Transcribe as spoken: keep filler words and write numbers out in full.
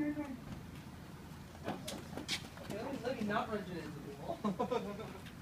Okay, let me, let me not run into the wall.